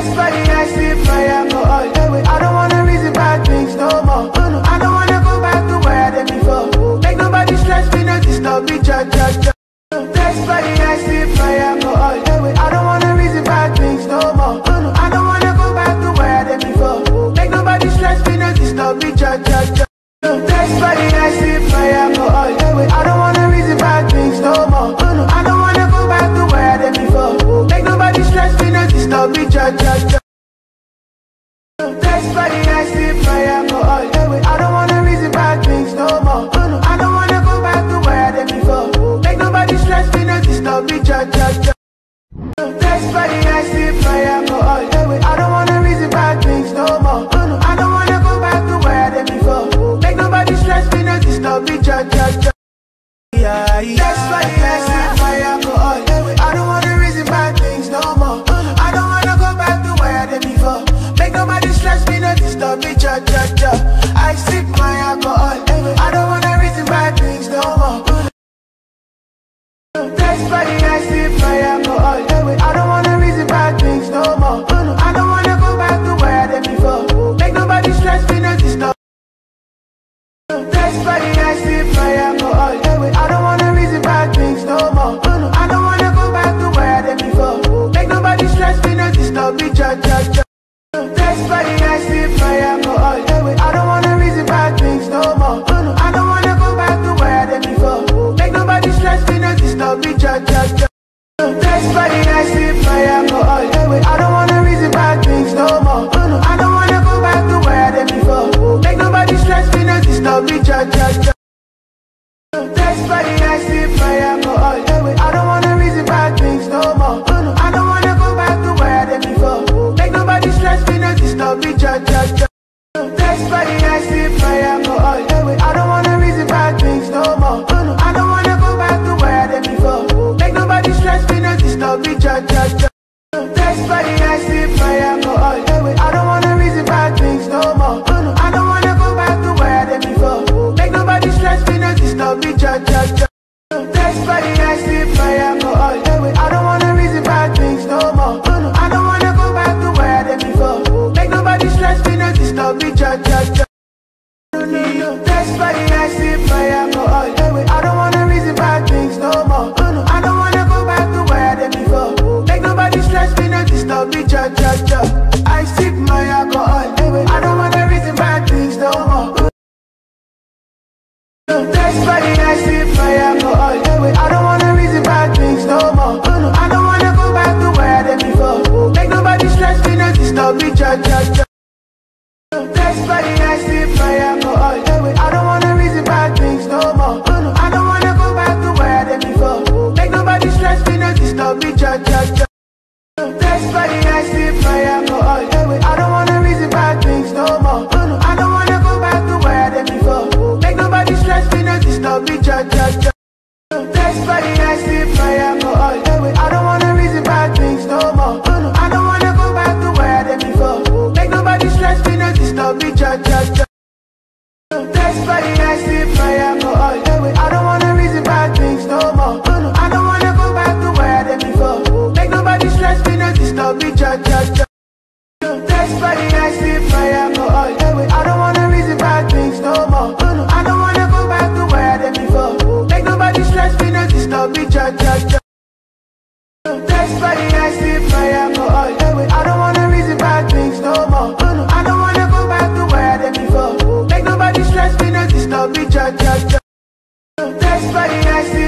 That's why I sip my alcohol. I don't wanna reason bad things no more. I don't wanna go back to where I did before. Make nobody stress me, no disturb me, cha cha cha. That's why I sip my alcohol. I don't wanna reason bad things no more. I don't wanna go back to where I did before. Make nobody stress me, no disturb me, cha cha cha. That's why I sip my alcohol. I don't wanna reason bad things no more. I don't wanna go back to where I did before. Make nobody stress me, no disturb me, cha cha cha. That's why I sip my alcohol. I don't wanna reason bad things no more. I don't wanna go back to where I did before. Make nobody stress me, no disturb me, cha cha cha. That's why I sip my alcohol. I don't wanna reason bad things no more. I don't wanna go back to where I did before. Make nobody stress me, no disturb me, cha cha cha. That's why I sip my alcohol. I don't wanna reason bad things no more. I don't wanna go back to where I did before. Make nobody stress me, no disturb me, cha cha cha. I sip my alcohol. I don't wanna reason bad things no more. That's why I sip my alcohol. I don't wanna reason bad things no more. I don't wanna go back to where I did before. Make nobody stress me, no disturb. That's why I sip my alcohol. I don't wanna reason bad things no more. I don't wanna go back to where I did before. Make nobody stress me, no disturb me, cha cha cha. That's why I sip my alcohol. I don't wanna reason bad things no more. I don't wanna go back to where I did before. Make nobody stress me, no disturb me, cha cha cha. That's why I sip my alcohol. I don't wanna reason bad things no more. I don't wanna go back to where I did before. Make nobody stress me, no disturb me, cha cha cha. That's why I sip my alcohol. I don't wanna reason bad things no more. I don't wanna go back to where I did before. Make nobody stress me, no disturb me, cha cha cha. That's why I sip my alcohol. I don't wanna reason bad things no more. I don't wanna go back to where I did before. Make nobody stress me, no disturb me, cha cha cha. That's why I sip my alcohol. I don't wanna reason bad things no more. I don't wanna go back to where I did before. Make nobody stress me, no disturb me, cha cha cha. That's why I sip my alcohol. I don't wanna reason bad things no more. I don't wanna go back to where I did before. Make nobody stress me, no disturb me, cha cha cha. That's why I sip my alcohol. I don't wanna reason bad things no more. I don't wanna go back to where I did before. Make nobody stress me, no disturb me, cha cha cha. I sip my alcohol. I don't wanna reason bad things no more. That's why I sip my alcohol. I don't wanna reason bad things no more. I don't wanna go back to where I did before. Make nobody stress me, no disturb me, cha cha cha. That's why I sip my alcohol. I don't wanna reason bad things no more. I don't wanna go back to where I did before. Make nobody stress me, no disturb me, cha cha cha. That's why I sip my alcohol. I don't wanna reason bad things no more. I don't wanna go back to where I did before. Make nobody stress me, no disturb me, cha cha cha. That's why I sip my alcohol. I don't wanna reason bad things no more. I don't wanna go back to where I did before. Make nobody stress me, no disturb me, cha cha cha. That's why I sip my alcohol. I don't wanna reason bad things no more. I don't wanna go back to where I did before. Make nobody stress me, no disturb me, cha cha cha. That's why I sip my alcohol. I don't wanna reason bad things no more. I don't wanna go back to where I did before. Make nobody stress me, no disturb me, cha cha cha. That's why I sip my alcohol. I don't wanna reason bad things no more. I don't wanna go back to where I did before. Make nobody stress me, no disturb me, cha cha cha. That's why I sip